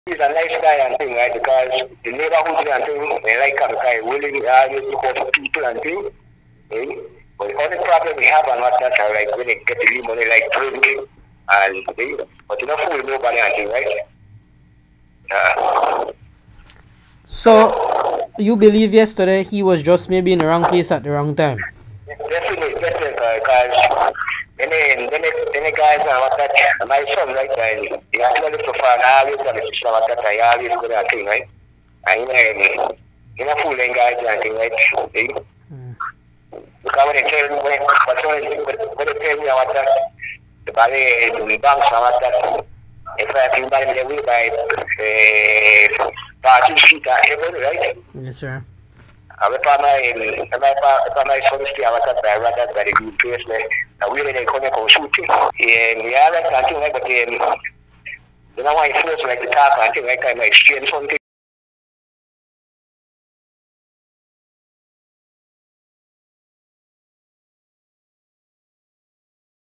He's a nice guy and thing, right? Because the neighborhood and thing, they like him because he's willing to support people and thing. Eh? But the only problem we have and what that are like when they get the leave money like drink and thing. But you don't fool nobody and thing, right? So you believe yesterday he was just maybe in the wrong place at the wrong time? Definitely, because then the guys and what that, my son, right, and he actually prefer and I always got the system what that, I always go that thing, right? And you know, fooling guys and thing, right? Because when they tell me, when they tell me what that, the ballet, the banks and what that, if I think by the way by party sheet and everything, right? Yes, sir. If my son stay out that by rather than the good place, and we really come shooting. And we are like, I think, but then, you know, why it feels like the talk, I think, like I might exchange something.